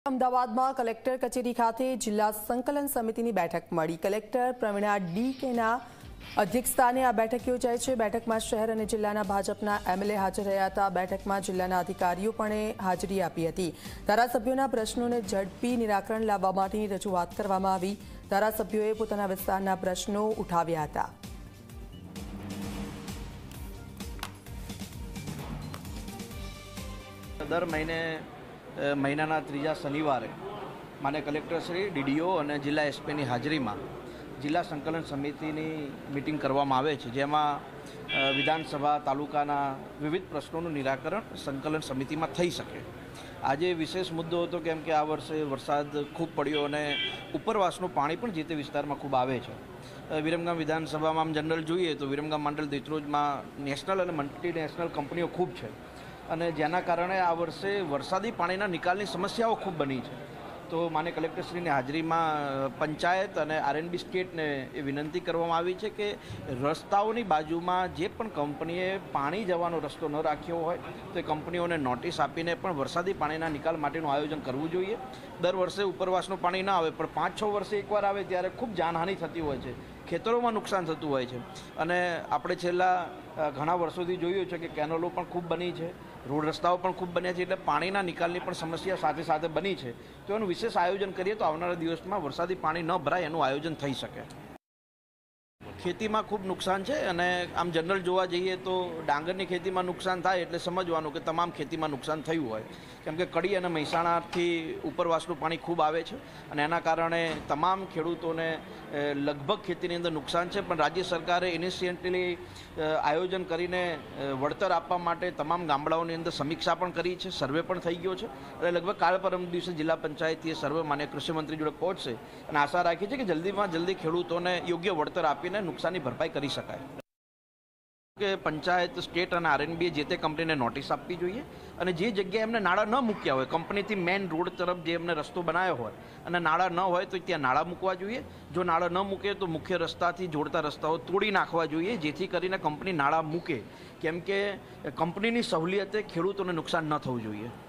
અમદાવાદમાં કલેક્ટર કચેરી ખાતે જિલ્લા સંકલન સમિતિની બેઠક મળી। કલેક્ટર પ્રવીણા ડી.કે.ના અધ્યક્ષસ્થાને આ બેઠક યોજાઈ છે। બેઠકમાં શહેર અને જિલ્લાના ભાજપના એમએલએ હાજર રહ્યા હતા। બેઠકમાં જિલ્લાના અધિકારીઓ પણ હાજરી આપી હતી। ધારાસભ્યોના પ્રશ્નોને ઝડપી નિરાકરણ લાવવા માટેની રજૂઆત કરવામાં આવી। ધારાસભ્યોએ પોતાના વિસ્તારના પ્રશ્નો ઉઠાવ્યા હતા। દર મહિનાના ત્રીજા શનિવારે માન્ય કલેક્ટરશ્રી, ડીડીઓ અને જિલ્લા એસપીની હાજરીમાં જિલ્લા સંકલન સમિતિની મિટિંગ કરવામાં આવે છે, જેમાં વિધાનસભા તાલુકાના વિવિધ પ્રશ્નોનું નિરાકરણ સંકલન સમિતિમાં થઈ શકે। આજે વિશેષ મુદ્દો હતો કેમ કે આ વર્ષે વરસાદ ખૂબ પડ્યો અને ઉપરવાસનું પાણી પણ જે તે વિસ્તારમાં ખૂબ આવે છે। વિરમગામ વિધાનસભામાં આમ જનરલ જોઈએ તો વિરમગામ મંડળ દેત્રોજમાં નેશનલ અને મલ્ટીનેશનલ કંપનીઓ ખૂબ છે અને જેના કારણે આ વર્ષે વરસાદી પાણીના નિકાલની સમસ્યાઓ ખૂબ બની છે। તો માન્ય કલેક્ટરશ્રીની હાજરીમાં પંચાયત અને આરએનબી સ્ટેટને એ વિનંતી કરવામાં આવી છે કે રસ્તાઓની બાજુમાં જે પણ કંપનીએ પાણી જવાનો રસ્તો ન રાખ્યો હોય તો એ કંપનીઓને નોટિસ આપીને પણ વરસાદી પાણીના નિકાલ માટેનું આયોજન કરવું જોઈએ। દર વર્ષે ઉપરવાસનું પાણી ન આવે પણ 5-6 વર્ષે એકવાર આવે ત્યારે ખૂબ જાનહાનિ થતી હોય છે, ખેતરોમાં નુકસાન થતું હોય છે અને આપણે છેલ્લા ઘણા વર્ષોથી જોયું છે કે કેનલો પણ ખૂબ બની છે, રોડ રસ્તાઓ પણ ખૂબ બન્યા છે, એટલે પાણીના નિકાલની પણ સમસ્યા સાથે સાથે બની છે। તો એનું વિશેષ આયોજન કરીએ તો આવનારા દિવસમાં વરસાદી પાણી ન ભરાય એનું આયોજન થઈ શકે। ખેતીમાં ખૂબ નુકસાન છે અને આમ જનરલ જોવા જઈએ તો ડાંગરની ખેતીમાં નુકસાન થાય એટલે સમજવાનું કે તમામ ખેતીમાં નુકસાન થયું હોય, કેમ કે કડી અને મહેસાણાથી ઉપરવાસનું પાણી ખૂબ આવે છે અને એના કારણે તમામ ખેડૂતોને લગભગ ખેતીની અંદર નુકસાન છે। પણ રાજ્ય સરકારે ઇનિશિયેટલી આયોજન કરીને વળતર આપવા માટે તમામ ગામડાઓની અંદર સમીક્ષા પણ કરી છે, સર્વે પણ થઈ ગયો છે અને લગભગ કાલ પરમ દિવસે જિલ્લા પંચાયતીય સર્વે માન્ય કૃષિમંત્રી જોડે પહોંચશે અને આશા રાખી છે કે જલ્દીમાં જલ્દી ખેડૂતોને યોગ્ય વળતર આપીને નુકસાનની ભરપાઈ કરી શકાય। કે પંચાયત, સ્ટેટ અને આરએનબીએ જે તે કંપનીને નોટિસ આપવી જોઈએ અને જે જગ્યાએ એમને નાણાં ન મૂક્યા હોય, કંપનીથી મેઇન રોડ તરફ જે એમને રસ્તો બનાવ્યો હોય અને નાણાં ન હોય તો ત્યાં નાણાં મૂકવા જોઈએ। જો નાણાં ન મૂકે તો મુખ્ય રસ્તાથી જોડતા રસ્તાઓ તોડી નાખવા જોઈએ, જેથી કરીને કંપની નાણાં મૂકે, કેમ કે કંપનીની સહુલિયતે ખેડૂતોને નુકસાન ન થવું જોઈએ।